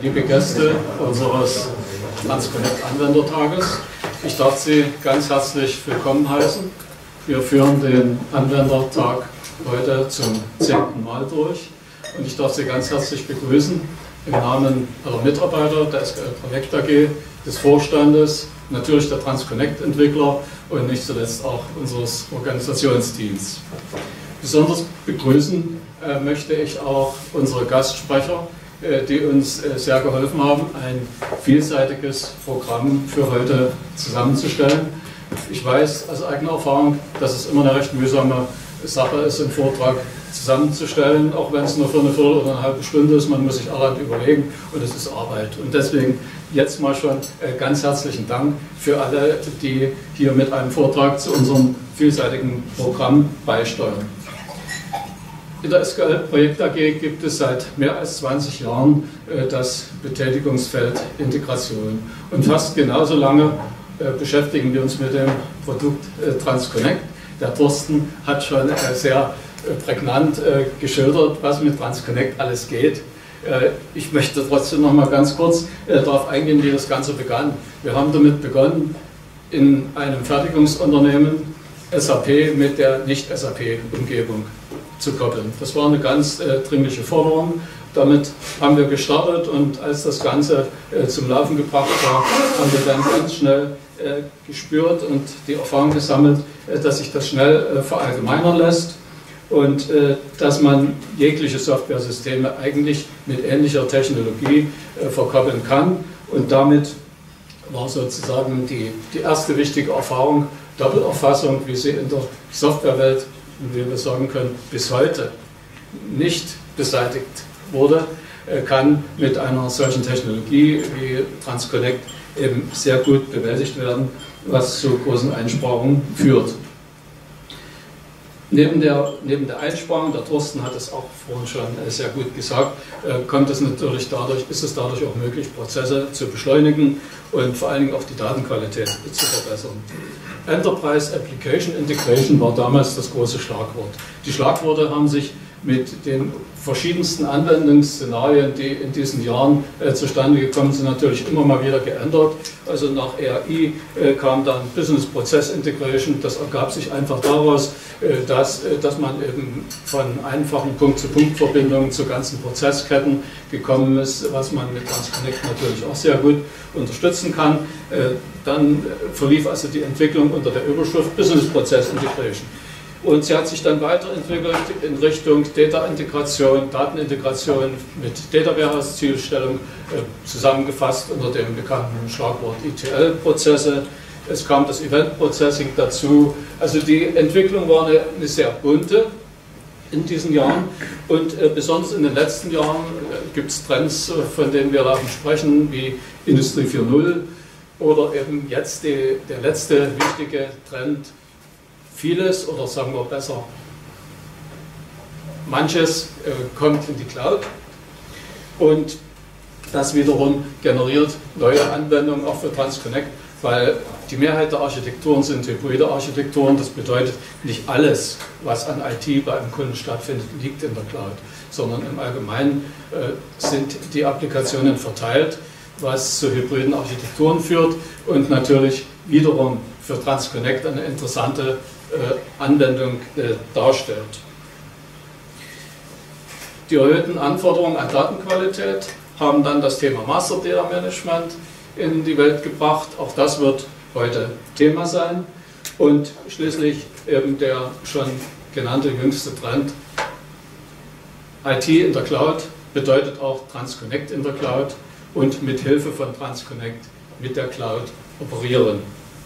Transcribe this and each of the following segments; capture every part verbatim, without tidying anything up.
liebe Gäste unseres TransConnect-Anwendertages. Ich darf Sie ganz herzlich willkommen heißen. Wir führen den Anwendertag heute zum zehnten Mal durch und ich darf Sie ganz herzlich begrüßen im Namen aller Mitarbeiter der S G L Projekt A G, des Vorstandes, natürlich der TransConnect-Entwickler und nicht zuletzt auch unseres Organisationsteams. Besonders begrüßen äh, möchte ich auch unsere Gastsprecher, äh, die uns äh, sehr geholfen haben, ein vielseitiges Programm für heute zusammenzustellen. Ich weiß aus eigener Erfahrung, dass es immer eine recht mühsame Sache ist, einen Vortrag zusammenzustellen, auch wenn es nur für eine Viertel oder eine halbe Stunde ist. Man muss sich allerhand überlegen und es ist Arbeit. Und deswegen jetzt mal schon äh, ganz herzlichen Dank für alle, die hier mit einem Vortrag zu unserem vielseitigen Programm beisteuern. In der S G L Projekt A G gibt es seit mehr als zwanzig Jahren äh, das Betätigungsfeld Integration. Und fast genauso lange äh, beschäftigen wir uns mit dem Produkt äh, TransConnect. Der Thorsten hat schon äh, sehr äh, prägnant äh, geschildert, was mit TransConnect alles geht. Äh, ich möchte trotzdem noch mal ganz kurz äh, darauf eingehen, wie das Ganze begann. Wir haben damit begonnen, in einem Fertigungsunternehmen S A P mit der Nicht-S A P-Umgebung zu koppeln. Das war eine ganz äh, dringliche Forderung. Damit haben wir gestartet und als das Ganze äh, zum Laufen gebracht war, haben wir dann ganz schnell äh, gespürt und die Erfahrung gesammelt, äh, dass sich das schnell äh, verallgemeinern lässt und äh, dass man jegliche Softwaresysteme eigentlich mit ähnlicher Technologie äh, verkoppeln kann. Und damit war sozusagen die, die erste wichtige Erfahrung, Doppelerfassung, wie sie in der Softwarewelt, wie wir sagen können, bis heute nicht beseitigt wurde, kann mit einer solchen Technologie wie TransConnect eben sehr gut bewältigt werden, was zu großen Einsparungen führt. Neben der, neben der Einsparung, der Thorsten hat es auch vorhin schon sehr gut gesagt, kommt es natürlich dadurch, ist es dadurch auch möglich, Prozesse zu beschleunigen und vor allen Dingen auch die Datenqualität zu verbessern. Enterprise Application Integration war damals das große Schlagwort. Die Schlagworte haben sich mit den verschiedensten Anwendungsszenarien, die in diesen Jahren äh, zustande gekommen sind, natürlich immer mal wieder geändert. Also nach E R I äh, kam dann Business Process Integration. Das ergab sich einfach daraus, äh, dass, äh, dass man eben von einfachen Punkt-zu-Punkt-Verbindungen zu ganzen Prozessketten gekommen ist, was man mit TransConnect natürlich auch sehr gut unterstützen kann. Äh, dann verlief also die Entwicklung unter der Überschrift Business Process Integration. Und sie hat sich dann weiterentwickelt in Richtung Data-Integration, Datenintegration mit Data Warehouse-Zielstellung, äh, zusammengefasst unter dem bekannten Schlagwort E T L-Prozesse. Es kam das Event-Processing dazu. Also die Entwicklung war eine, eine sehr bunte in diesen Jahren und äh, besonders in den letzten Jahren äh, gibt es Trends, äh, von denen wir laufend sprechen, wie Industrie vier Punkt null oder eben jetzt die, der letzte wichtige Trend, vieles oder sagen wir besser, manches äh, kommt in die Cloud und das wiederum generiert neue Anwendungen auch für TransConnect, weil die Mehrheit der Architekturen sind hybride Architekturen. Das bedeutet, nicht alles, was an I T bei einem Kunden stattfindet, liegt in der Cloud, sondern im Allgemeinen äh, sind die Applikationen verteilt, was zu hybriden Architekturen führt und natürlich wiederum für TransConnect eine interessante äh, Anwendung äh, darstellt. Die erhöhten Anforderungen an Datenqualität haben dann das Thema Master Data Management in die Welt gebracht. Auch das wird heute Thema sein. Und schließlich eben der schon genannte jüngste Trend. I T in der Cloud bedeutet auch TransConnect in der Cloud und mit Hilfe von TransConnect mit der Cloud operieren.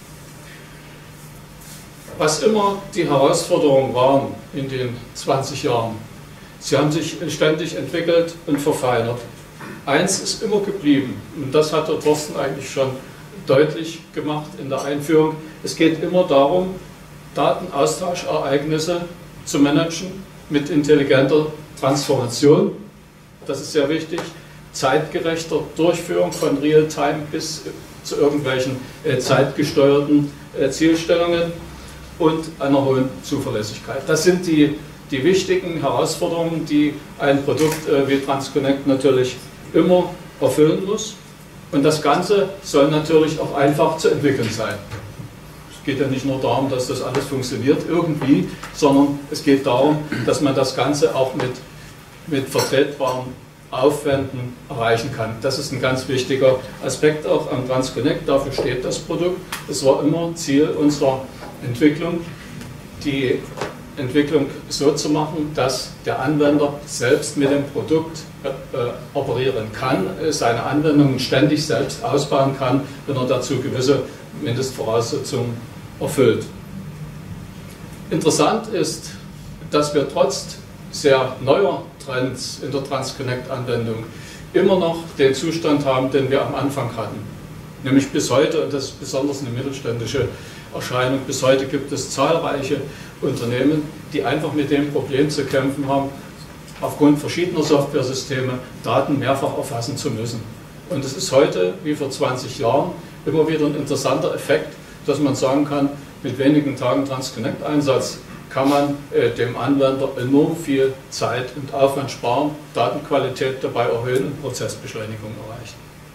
Was immer die Herausforderungen waren in den zwanzig Jahren, sie haben sich ständig entwickelt und verfeinert. Eins ist immer geblieben, und das hat der Thorsten eigentlich schon deutlich gemacht in der Einführung. Es geht immer darum, Datenaustauschereignisse zu managen mit intelligenter Transformation. Das ist sehr wichtig. Zeitgerechter Durchführung von Realtime bis zu irgendwelchen äh, zeitgesteuerten äh, Zielstellungen und einer hohen Zuverlässigkeit. Das sind die, die wichtigen Herausforderungen, die ein Produkt äh, wie TransConnect natürlich immer erfüllen muss. Und das Ganze soll natürlich auch einfach zu entwickeln sein. Es geht ja nicht nur darum, dass das alles funktioniert irgendwie, sondern es geht darum, dass man das Ganze auch mit, mit vertretbaren Aufwänden erreichen kann. Das ist ein ganz wichtiger Aspekt auch am TransConnect, dafür steht das Produkt. Es war immer Ziel unserer Entwicklung, die Entwicklung so zu machen, dass der Anwender selbst mit dem Produkt äh, operieren kann, seine Anwendungen ständig selbst ausbauen kann, wenn er dazu gewisse Mindestvoraussetzungen erfüllt. Interessant ist, dass wir trotz sehr neuer Trends in der TransConnect-Anwendung immer noch den Zustand haben, den wir am Anfang hatten. Nämlich bis heute, und das ist besonders eine mittelständische Erscheinung, bis heute gibt es zahlreiche Unternehmen, die einfach mit dem Problem zu kämpfen haben, aufgrund verschiedener Softwaresysteme Daten mehrfach erfassen zu müssen. Und es ist heute, wie vor zwanzig Jahren, immer wieder ein interessanter Effekt, dass man sagen kann, mit wenigen Tagen TransConnect-Einsatz kann man äh, dem Anwender enorm viel Zeit und Aufwand sparen, Datenqualität dabei erhöhen und Prozessbeschleunigung erreichen.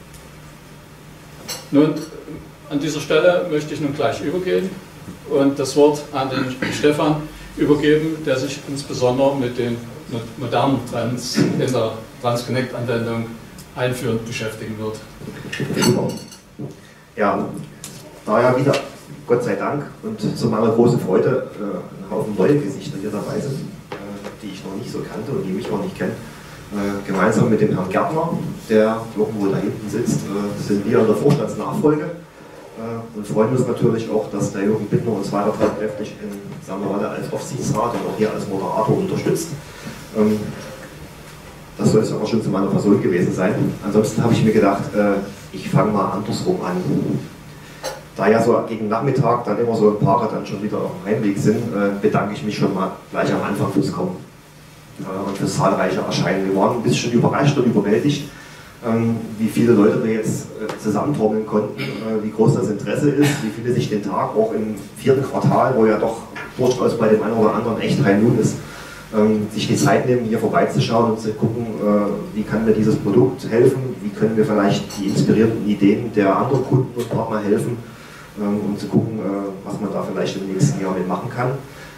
Nun, an dieser Stelle möchte ich nun gleich übergehen und das Wort an den Stefan übergeben, der sich insbesondere mit den modernen Trends in der TransConnect-Anwendung einführend beschäftigen wird. Ja, da ja wieder, Gott sei Dank, und zu meiner großen Freude äh, ein Haufen neue Gesichter hier dabei sind, äh, die ich noch nicht so kannte und die mich auch nicht kennen. Äh, gemeinsam mit dem Herrn Gärtner, der irgendwo da hinten sitzt, äh, sind wir in der Vorstandsnachfolge äh, und freuen uns natürlich auch, dass der Jürgen Bittner uns weiter tatkräftig in seiner Rolle als Aufsichtsrat und auch hier als Moderator unterstützt. Ähm, das soll es aber schon zu meiner Person gewesen sein. Ansonsten habe ich mir gedacht, äh, ich fange mal andersrum an. Da ja so gegen Nachmittag dann immer so ein paar dann schon wieder auf dem Heimweg sind, äh, bedanke ich mich schon mal gleich am Anfang fürs Kommen äh, und fürs zahlreiche Erscheinen. Wir waren ein bisschen überrascht und überwältigt, ähm, wie viele Leute wir jetzt äh, zusammentrommeln konnten, äh, wie groß das Interesse ist, wie viele sich den Tag auch im vierten Quartal, wo ja doch durchaus bei dem einen oder anderen echt High Noon ist, ähm, sich die Zeit nehmen, hier vorbeizuschauen und zu gucken, äh, wie kann mir dieses Produkt helfen, wie können wir vielleicht die inspirierenden Ideen der anderen Kunden und Partner helfen, um zu gucken, was man da vielleicht im nächsten Jahr mit machen kann.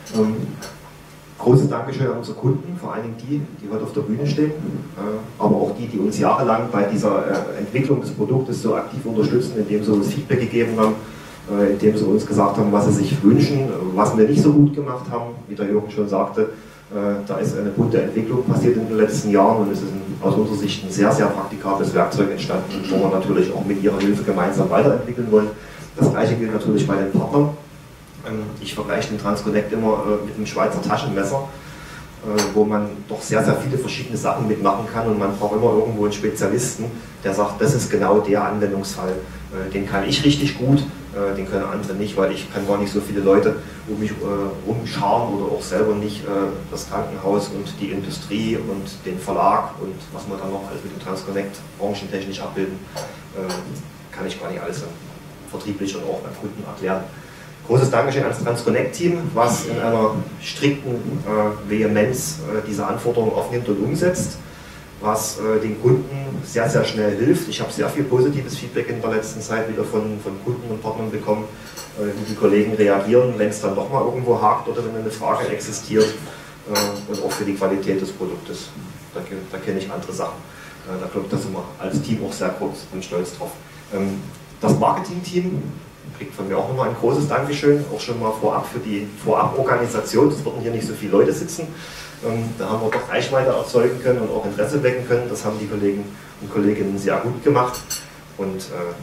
Großes Dankeschön an unsere Kunden, vor allen Dingen die, die heute auf der Bühne stehen, aber auch die, die uns jahrelang bei dieser Entwicklung des Produktes so aktiv unterstützen, indem sie uns Feedback gegeben haben, indem sie uns gesagt haben, was sie sich wünschen, was wir nicht so gut gemacht haben, wie der Jürgen schon sagte. Da ist eine bunte Entwicklung passiert in den letzten Jahren und es ist ein, aus unserer Sicht ein sehr, sehr praktikables Werkzeug entstanden, wo wir natürlich auch mit ihrer Hilfe gemeinsam weiterentwickeln wollen. Das gleiche gilt natürlich bei den Partnern. Ich vergleiche den TransConnect immer mit einem Schweizer Taschenmesser, wo man doch sehr, sehr viele verschiedene Sachen mitmachen kann und man braucht immer irgendwo einen Spezialisten, der sagt, das ist genau der Anwendungsfall. Den kann ich richtig gut, den können andere nicht, weil ich kann gar nicht so viele Leute um mich rumscharen oder auch selber nicht das Krankenhaus und die Industrie und den Verlag und was wir dann noch alles mit dem TransConnect branchentechnisch abbilden, kann ich gar nicht alles vertrieblich und auch beim Kunden erklären. Großes Dankeschön ans TransConnect-Team, was in einer strikten äh, Vehemenz äh, diese Anforderungen aufnimmt und umsetzt, was äh, den Kunden sehr, sehr schnell hilft. Ich habe sehr viel positives Feedback in der letzten Zeit wieder von, von Kunden und Partnern bekommen, äh, wie die Kollegen reagieren, wenn es dann doch mal irgendwo hakt oder wenn eine Frage existiert äh, und auch für die Qualität des Produktes. Da, da kenne ich andere Sachen. Äh, da glaube ich, da sind wir als Team auch sehr groß und stolz drauf. Ähm, Das Marketing-Team kriegt von mir auch nochmal ein großes Dankeschön, auch schon mal vorab für die Vorab-Organisation. Es würden hier nicht so viele Leute sitzen. Ähm, da haben wir doch Reichweite erzeugen können und auch Interesse wecken können. Das haben die Kollegen und Kolleginnen sehr gut gemacht. Und äh,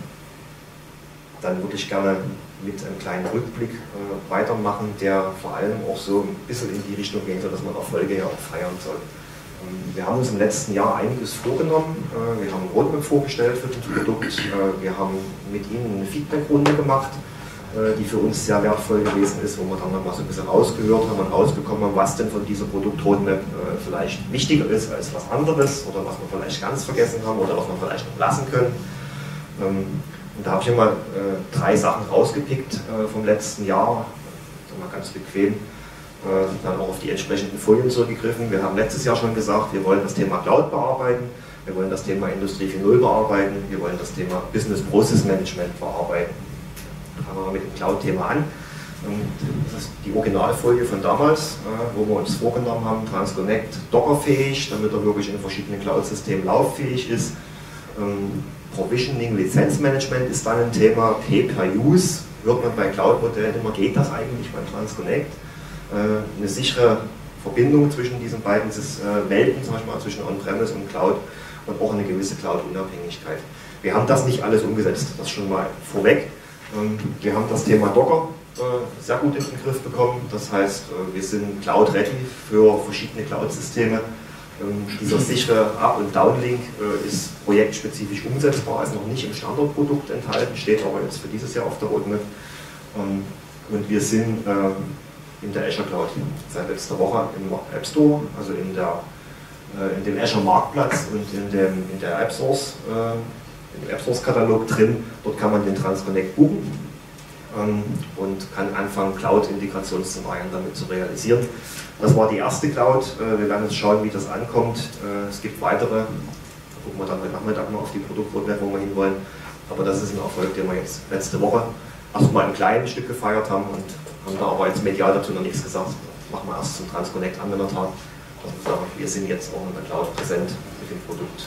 dann würde ich gerne mit einem kleinen Rückblick äh, weitermachen, der vor allem auch so ein bisschen in die Richtung gehen soll, dass man Erfolge ja auch feiern soll. Wir haben uns im letzten Jahr einiges vorgenommen. Wir haben ein Roadmap vorgestellt für das Produkt. Wir haben mit Ihnen eine Feedbackrunde gemacht, die für uns sehr wertvoll gewesen ist, wo wir dann noch mal so ein bisschen rausgehört haben und rausbekommen haben, was denn von dieser Produktroadmap vielleicht wichtiger ist als was anderes oder was wir vielleicht ganz vergessen haben oder was wir vielleicht noch lassen können. Und da habe ich immer drei Sachen rausgepickt vom letzten Jahr, mal ganz bequem. Dann auch auf die entsprechenden Folien zurückgegriffen. Wir haben letztes Jahr schon gesagt, wir wollen das Thema Cloud bearbeiten. Wir wollen das Thema Industrie vier Punkt null bearbeiten, wir wollen das Thema Business Process Management bearbeiten. Fangen wir mal mit dem Cloud-Thema an. Das ist die Originalfolie von damals, wo wir uns vorgenommen haben, Transconnect dockerfähig, damit er wirklich in verschiedenen Cloud-Systemen lauffähig ist. Provisioning, Lizenzmanagement ist dann ein Thema, Pay-per-Use, hört man bei Cloud-Modellen immer, geht das eigentlich beim Transconnect? Eine sichere Verbindung zwischen diesen beiden Welten, zum Beispiel zwischen On-Premise und Cloud, und auch eine gewisse Cloud-Unabhängigkeit. Wir haben das nicht alles umgesetzt, das schon mal vorweg. Wir haben das Thema Docker sehr gut in den Griff bekommen, das heißt, wir sind Cloud-ready für verschiedene Cloud-Systeme. Dieser sichere Up- und Downlink ist projektspezifisch umsetzbar, ist noch nicht im Standardprodukt enthalten, steht aber jetzt für dieses Jahr auf der Roadmap. Und wir sind in der Azure Cloud seit letzter Woche im App Store, also in, der, in dem Azure Marktplatz und in, dem, in der App Source, im App Source Katalog drin. Dort kann man den Transconnect buchen und kann anfangen, Cloud-Integrationsszenarien damit zu realisieren. Das war die erste Cloud. Wir werden jetzt schauen, wie das ankommt. Es gibt weitere. Da gucken wir dann heute Nachmittag mal auf die Produktroadmap, wo wir hinwollen. Aber das ist ein Erfolg, den wir jetzt letzte Woche erstmal ein kleines Stück gefeiert haben und haben da aber jetzt medial dazu noch nichts gesagt. Das machen wir erst zum Transconnect-Anwendertag. Also wir sind jetzt auch in der Cloud präsent mit dem Produkt.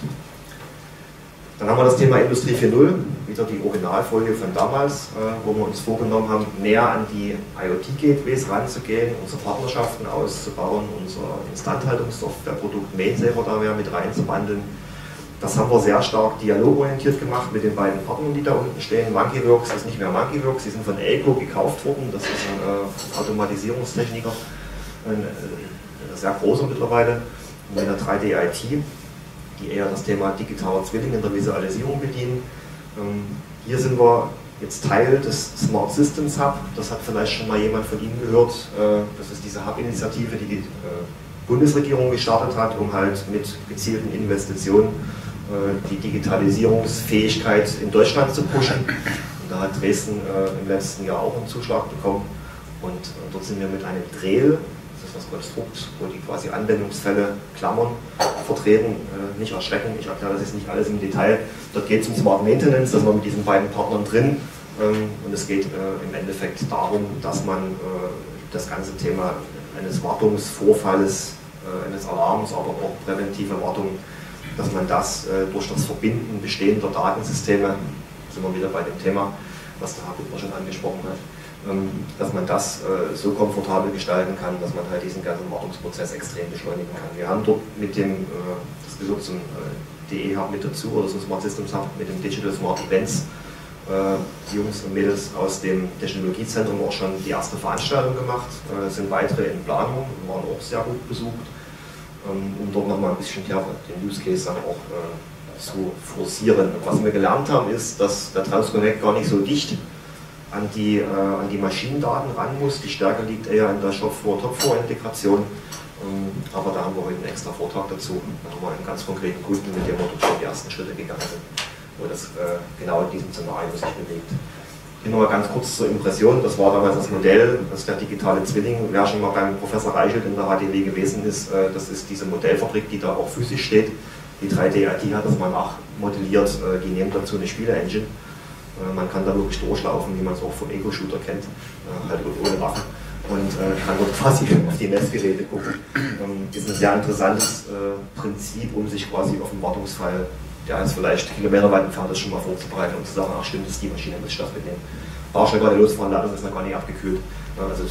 Dann haben wir das Thema Industrie vier Punkt null, wieder die Originalfolie von damals, wo wir uns vorgenommen haben, näher an die IoT-Gateways ranzugehen, unsere Partnerschaften auszubauen, unser Instandhaltungssoftwareprodukt Mainsaver da mehr mit reinzubandeln. Das haben wir sehr stark dialogorientiert gemacht mit den beiden Partnern, die da unten stehen. Monkeyworks ist nicht mehr Monkeyworks, die sind von Elco gekauft worden, das ist ein äh, Automatisierungstechniker, ein äh, sehr großer mittlerweile, mit der drei D I T, die eher das Thema digitaler Zwilling in der Visualisierung bedienen. Ähm, hier sind wir jetzt Teil des Smart Systems Hub, das hat vielleicht schon mal jemand von Ihnen gehört, äh, das ist diese Hub-Initiative, die die äh, Bundesregierung gestartet hat, um halt mit gezielten Investitionen äh, die Digitalisierungsfähigkeit in Deutschland zu pushen. Und da hat Dresden äh, im letzten Jahr auch einen Zuschlag bekommen und äh, dort sind wir mit einem Drel, das ist das Konstrukt, wo die quasi Anwendungsfälle Klammern vertreten, äh, nicht erschrecken, ich erkläre das jetzt nicht alles im Detail. Dort geht es um Smart Maintenance, da sind wir mit diesen beiden Partnern drin ähm, und es geht äh, im Endeffekt darum, dass man äh, das ganze Thema eines Wartungsvorfalles, äh, eines Alarms, aber auch präventive Wartung, dass man das äh, durch das Verbinden bestehender Datensysteme, sind wir wieder bei dem Thema, was der Herr Buttner schon angesprochen hat, ähm, dass man das äh, so komfortabel gestalten kann, dass man halt diesen ganzen Wartungsprozess extrem beschleunigen kann. Wir haben dort mit dem, äh, das gehört zum äh, D E Hub mit dazu, oder zum Smart Systems Hub, mit dem Digital Smart Events, äh, die Jungs und Mädels aus dem Technologiezentrum auch schon die erste Veranstaltung gemacht, äh, sind weitere in Planung, waren auch sehr gut besucht, ähm, um dort nochmal ein bisschen tiefer den Use Case dann auch äh, zu forcieren. Und was wir gelernt haben, ist, dass der Transconnect gar nicht so dicht an die, äh, an die Maschinendaten ran muss. Die Stärke liegt eher in der Shop-Floor-Top-Floor-Integration. Ähm, aber da haben wir heute einen extra Vortrag dazu. Da haben wir einen ganz konkreten Kunden, mit dem wir dort schon die ersten Schritte gegangen sind, wo das äh, genau in diesem Szenario sich bewegt. Hier nochmal ganz kurz zur Impression, das war damals das Modell, das ist der digitale Zwilling. Wer schon mal beim Professor Reichelt in der H D W gewesen ist, äh, das ist diese Modellfabrik, die da auch physisch steht. Die drei D I T hat das mal nachmodelliert, äh, die nehmen dazu eine Spiele-Engine. Äh, man kann da wirklich durchlaufen, wie man es auch vom Ego-Shooter kennt, äh, halt ohne Waffen. Und äh, kann dort quasi auf die Messgeräte gucken. Ähm, ist ein sehr interessantes äh, Prinzip, um sich quasi auf den Wartungsfall, der jetzt vielleicht kilometerweit entfernt ist, schon mal vorzubereiten und zu sagen, ach stimmt, das ist die Maschine, muss ich das mitnehmen. War schon gerade losfahren, Ladung ist noch gar nicht abgekühlt. Also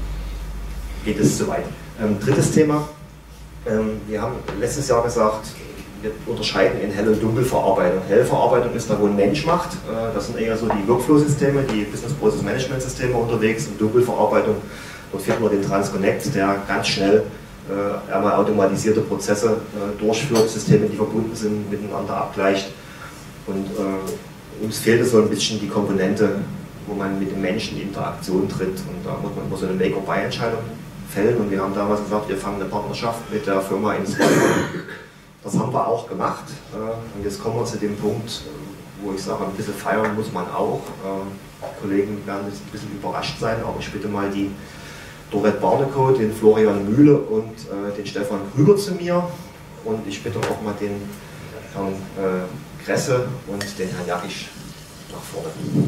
geht es zu weit. Ähm, drittes Thema. Ähm, wir haben letztes Jahr gesagt, wir unterscheiden in Hell- und Dunkelverarbeitung. Hellverarbeitung ist da, wo ein Mensch macht. Äh, das sind eher so die Workflow-Systeme, die Business Process Management-Systeme unterwegs. Und Dunkelverarbeitung, dort finden wir den Transconnect, der ganz schnell äh, einmal automatisierte Prozesse äh, durchführt, Systeme, die verbunden sind, miteinander abgleicht. Und äh, uns fehlt so ein bisschen die Komponente, wo man mit dem Menschen in Interaktion tritt. Und da muss man immer so eine Make-or-Buy-Entscheidung fällen. Und wir haben damals gesagt, wir fangen eine Partnerschaft mit der Firma ins Rollen. Das haben wir auch gemacht. Äh, und jetzt kommen wir zu dem Punkt, wo ich sage, ein bisschen feiern muss man auch. Äh, die Kollegen werden jetzt ein bisschen überrascht sein, aber ich bitte mal die Dorette Barnekow, den Florian Mühle und äh, den Stefan Krüger zu mir. Und ich bitte auch mal den Herrn äh, Kresse und den Herrn Jakisch nach vorne.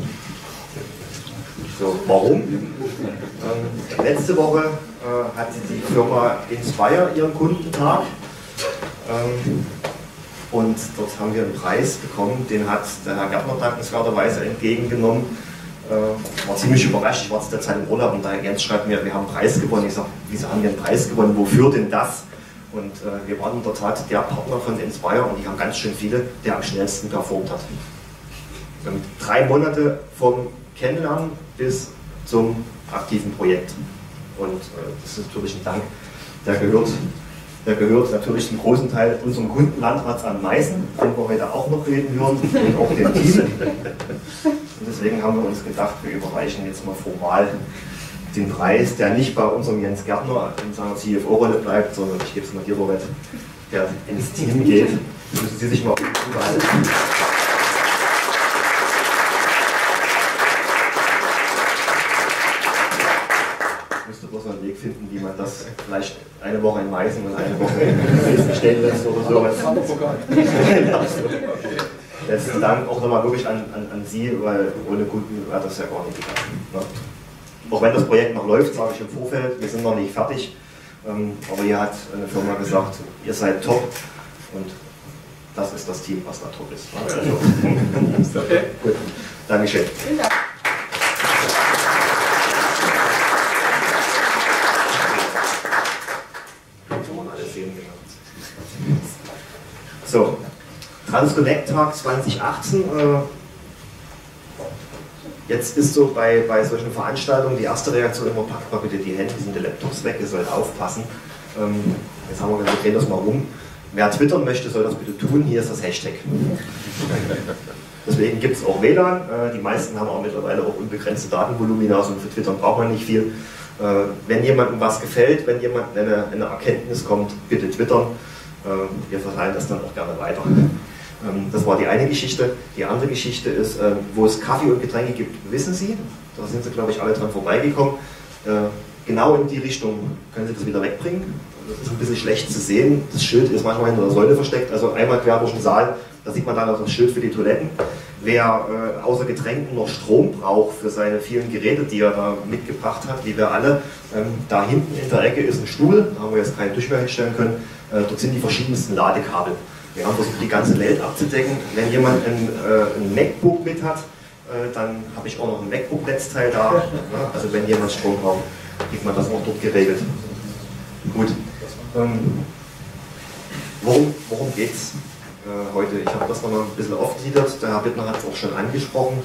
So, warum? Ähm, letzte Woche äh, hatte die Firma Inspire ihren Kundentag ähm, und dort haben wir einen Preis bekommen, den hat der Herr Gärtner dankenswerterweise entgegengenommen. Äh, war ziemlich überrascht, ich war zu der Zeit im Urlaub und der Herr Jens schreibt mir, wir haben einen Preis gewonnen. Ich sage, wieso haben wir einen Preis gewonnen, wofür denn das? Und äh, wir waren in der Tat der Partner von Inspire und die haben ganz schön viele, der am schnellsten performt hat. Wir haben drei Monate vom Kennenlernen bis zum aktiven Projekt. Und äh, das ist natürlich ein Dank, der gehört, der gehört natürlich zum großen Teil unserem Kundenlandrat am meisten, den wir heute auch noch reden hören, und auch dem Team. Und deswegen haben wir uns gedacht, wir überreichen jetzt mal formal den Preis, der nicht bei unserem Jens Gärtner in seiner C F O-Rolle bleibt, sondern ich gebe es mal dir, Robert, der ins Team geht. Müssen Sie sich mal unterhalten. Ich müsste bloß einen Weg finden, wie man das vielleicht eine Woche in Meißen und eine Woche in Dresden stehen lässt oder sowas. Letzten Dank auch nochmal wirklich an, an, an Sie, weil ohne Kunden wäre das ja gar nicht gegangen. Ne? Auch wenn das Projekt noch läuft, sage ich im Vorfeld, wir sind noch nicht fertig, ähm, aber hier hat eine Firma gesagt, ihr seid top und das ist das Team, was da top ist. Also, okay. Gut, Dankeschön. Vielen Dank. So, Transconnect-Tag zwanzig achtzehn. Äh, jetzt ist so bei, bei solchen Veranstaltungen die erste Reaktion immer, packt mal bitte die Hände, sind die Laptops weg, ihr sollt aufpassen. Ähm, jetzt haben wir gesagt, wir drehen das mal rum. Wer twittern möchte, soll das bitte tun. Hier ist das Hashtag. Deswegen gibt es auch W L A N. Äh, die meisten haben auch mittlerweile auch unbegrenzte Datenvolumina, und für Twittern braucht man nicht viel. Äh, wenn jemandem was gefällt, wenn jemandem eine, eine Erkenntnis kommt, bitte twittern. Wir verteilen das dann auch gerne weiter. Das war die eine Geschichte. Die andere Geschichte ist, wo es Kaffee und Getränke gibt, wissen Sie, da sind Sie, glaube ich, alle dran vorbeigekommen. Genau in die Richtung können Sie das wieder wegbringen. Das ist ein bisschen schlecht zu sehen. Das Schild ist manchmal hinter der Säule versteckt, also einmal quer durch den Saal, da sieht man dann auch das Schild für die Toiletten. Wer äh, außer Getränken noch Strom braucht für seine vielen Geräte, die er da mitgebracht hat, wie wir alle, ähm, da hinten in der Ecke ist ein Stuhl, da haben wir jetzt keinen Tisch mehr hinstellen können, äh, dort sind die verschiedensten Ladekabel. Wir haben versucht, die ganze Welt abzudecken. Wenn jemand ein, äh, ein MacBook mit hat, äh, dann habe ich auch noch ein MacBook-Netzteil da. Ja, also wenn jemand Strom braucht, kriegt man das auch dort geregelt. Gut. Ähm, worum worum geht es? Äh, heute. Ich habe das nochmal ein bisschen aufgegliedert, der Herr Bittner hat es auch schon angesprochen.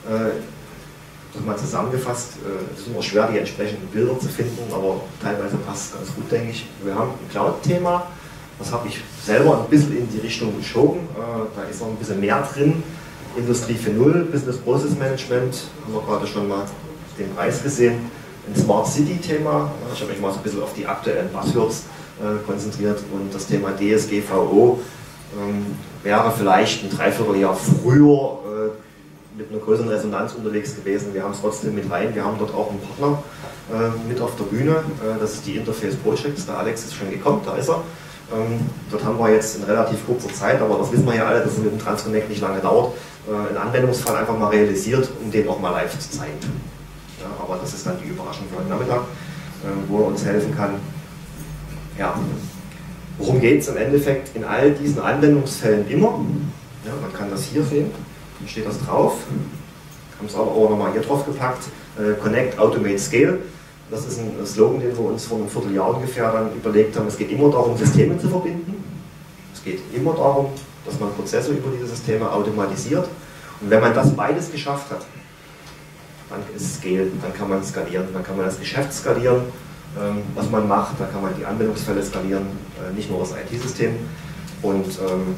Äh, mal zusammengefasst, äh, es ist immer schwer, die entsprechenden Bilder zu finden, aber teilweise passt es ganz gut, denke ich. Wir haben ein Cloud-Thema, das habe ich selber ein bisschen in die Richtung geschoben, äh, da ist noch ein bisschen mehr drin. Industrie vier Punkt null, Business Process Management, haben wir gerade schon mal den Preis gesehen. Ein Smart City-Thema, ich habe mich mal so ein bisschen auf die aktuellen Buzzwords äh, konzentriert, und das Thema D S G V O ähm, wäre vielleicht ein Dreivierteljahr früher äh, mit einer größeren Resonanz unterwegs gewesen. Wir haben es trotzdem mit rein, wir haben dort auch einen Partner äh, mit auf der Bühne, äh, das ist die Interface Projects, der Alex ist schon gekommen, da ist er. Ähm, dort haben wir jetzt in relativ kurzer Zeit, aber das wissen wir ja alle, dass es mit dem Transconnect nicht lange dauert, äh, einen Anwendungsfall einfach mal realisiert, um den auch mal live zu zeigen. Ja, aber das ist dann die Überraschung für heute Nachmittag, äh, wo er uns helfen kann. Ja. Worum geht es im Endeffekt in all diesen Anwendungsfällen immer? Ja, man kann das hier sehen, hier steht das drauf, haben es aber auch nochmal hier drauf gepackt, äh, Connect, Automate, Scale. Das ist ein Slogan, den wir uns vor einem Vierteljahr ungefähr dann überlegt haben. Es geht immer darum, Systeme zu verbinden. Es geht immer darum, dass man Prozesse über diese Systeme automatisiert. Und wenn man das beides geschafft hat, dann ist Scale, dann kann man skalieren, dann kann man das Geschäft skalieren, ähm, was man macht, dann kann man die Anwendungsfälle skalieren, äh, nicht nur das I T-System. Und ähm,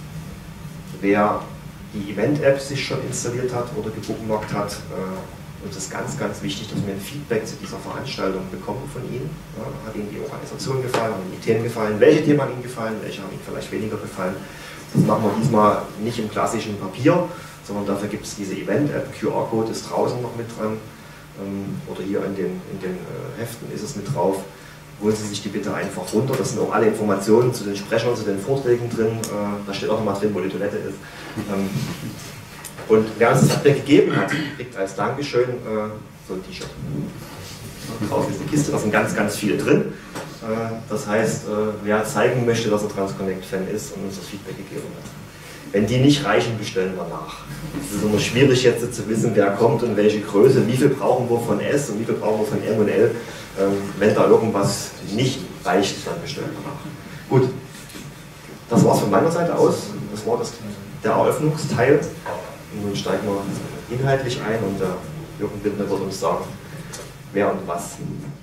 wer die Event-App sich schon installiert hat oder gebookmarkt hat, äh, und es ist ganz, ganz wichtig, dass wir ein Feedback zu dieser Veranstaltung bekommen von Ihnen. Ja, hat Ihnen die Organisation gefallen, haben Ihnen die Themen gefallen, welche Themen haben Ihnen gefallen, welche haben Ihnen vielleicht weniger gefallen. Das machen wir diesmal nicht im klassischen Papier, sondern dafür gibt es diese Event-App, Q R-Code ist draußen noch mit dran, ähm, oder hier in den, in den äh, Heften ist es mit drauf, holen Sie sich die bitte einfach runter. Das sind auch alle Informationen zu den Sprechern, zu den Vorträgen drin. Äh, da steht auch nochmal drin, wo die Toilette ist. Ähm, und wer uns das Feedback gegeben hat, kriegt als Dankeschön äh, so ein T-Shirt. Drauf ist eine Kiste, da sind ganz, ganz viele drin. Äh, das heißt, äh, wer zeigen möchte, dass er Transconnect-Fan ist und uns das Feedback gegeben hat. Wenn die nicht reichen, bestellen wir nach. Es ist immer schwierig jetzt zu wissen, wer kommt und welche Größe, wie viel brauchen wir von S und wie viel brauchen wir von M und L. Ähm, wenn da irgendwas nicht reicht, dann bestellen wir nach. Gut, das war es von meiner Seite aus. Das war das, der Eröffnungsteil. Und nun steigen wir inhaltlich ein und der Jürgen Bittner wird uns sagen, wer und was